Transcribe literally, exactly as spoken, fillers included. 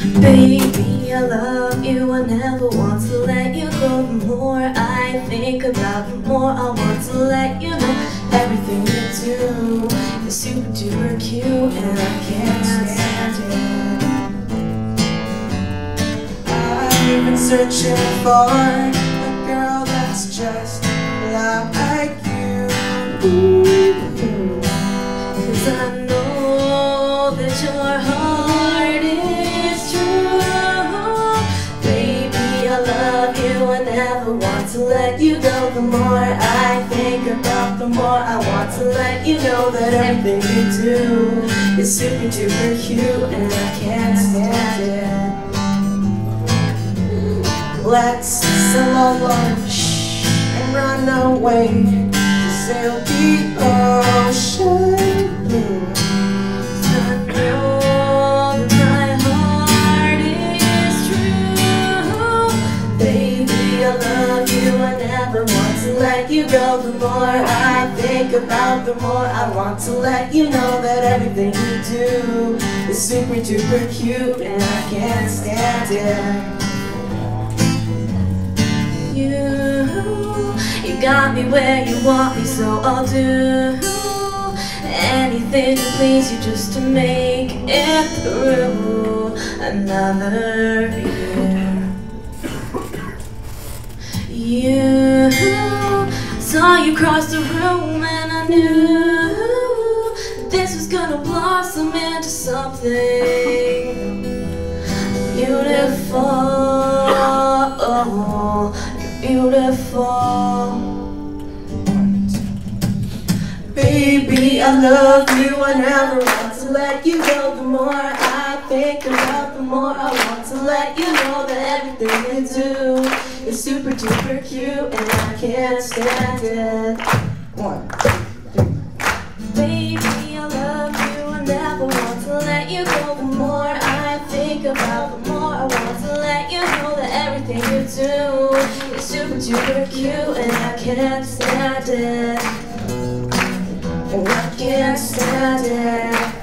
Baby, I love you, I never want to let you go. The more I think about, the more I want to let you know. Everything you do is super duper cute, and I can't stand it. I've been searching for a girl that's just like you. Cause I know that your heart is true. Baby, I love you, I never want to let you go. The more I think about, the more I want to let you know that everything you do is super duper cute, and I can't stand it. Let's sell our lunch and run away to sail the ocean blue. I know that my heart is true. Baby, I love you, I never want to let you go. The more I think about, the more I want to let you know that everything you do is super duper cute, and I can't stand it. You, you got me where you want me, so I'll do anything to please you, just to make it through another year. You, saw you cross the room and I knew this was gonna blossom into something beautiful. Beautiful. Baby, I love you, I never want to let you go. The more I think about, the more I want to let you know that everything you do is super duper cute, and I can't stand it. One, two, three. Baby, I love you, I never want to let you go. The more I think about, the more I want to let you know that everything you do is super duper cute, and I can't stand it. And I can't stand it.